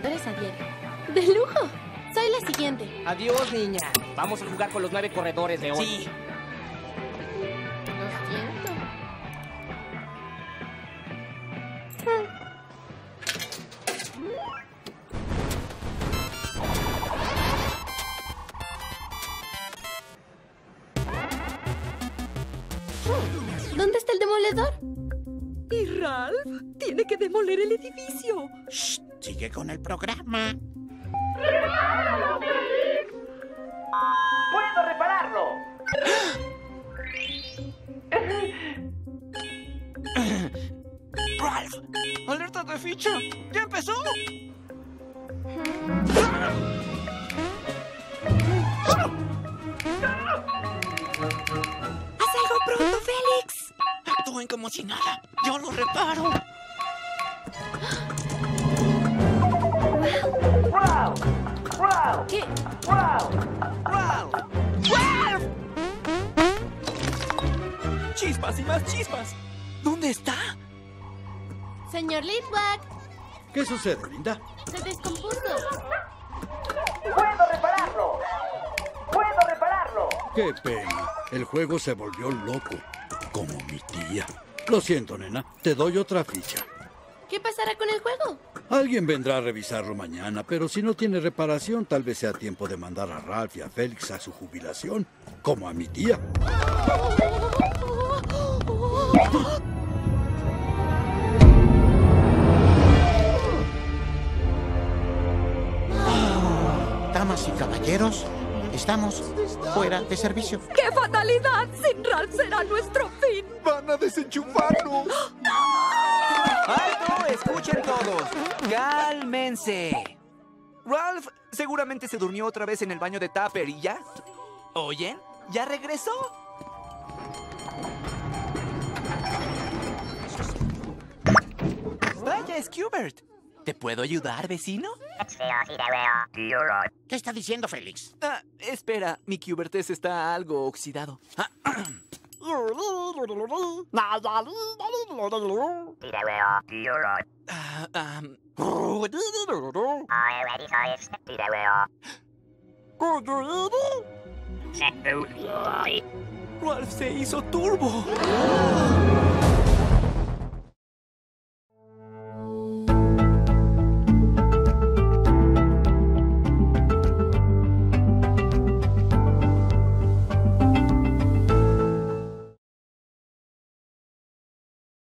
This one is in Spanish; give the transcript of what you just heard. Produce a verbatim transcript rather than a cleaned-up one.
corredores a diario. ¡De lujo! Soy la siguiente. Adiós, niña. Vamos a jugar con los nueve corredores de hoy. Sí. Lo siento. ¿Dónde está el demoledor? ¿Y Ralph? Tiene que demoler el edificio. Shh, sigue con el programa. ¡Puedo repararlo! ¡Ralph! ¡Alerta de ficha! ¡Ya empezó! ¡Haz algo pronto, Félix! Actúen como si nada. ¡Yo lo reparo! ¡Wow! ¡Wow! ¿Qué? ¡Wow! ¡Ralph! ¡Ralph! ¡Chispas y más chispas! ¿Dónde está? Señor Litwack, ¿Qué sucede, Linda? se descompuso. ¡Puedo repararlo! ¡Puedo repararlo! Qué pena. El juego se volvió loco. Como mi tía. Lo siento, nena. Te doy otra ficha. ¿Qué pasará con el juego? Alguien vendrá a revisarlo mañana, pero si no tiene reparación, tal vez sea tiempo de mandar a Ralph y a Félix a su jubilación. Como a mi tía. Damas y caballeros, estamos fuera de servicio. ¡Qué fatalidad! Sin Ralph será nuestro fin. ¡Van a desenchufarnos! ¡Alto! ¡Escuchen todos! ¡Cálmense! Ralph seguramente se durmió otra vez en el baño de Tapper y ya. ¿Oyen? ¿Ya regresó? Vaya, Skubert. ¿Te puedo ayudar, vecino? ¿Qué está diciendo Félix? Ah, espera, mi Cubertes está algo oxidado. Ah, ah, Ralph se hizo turbo.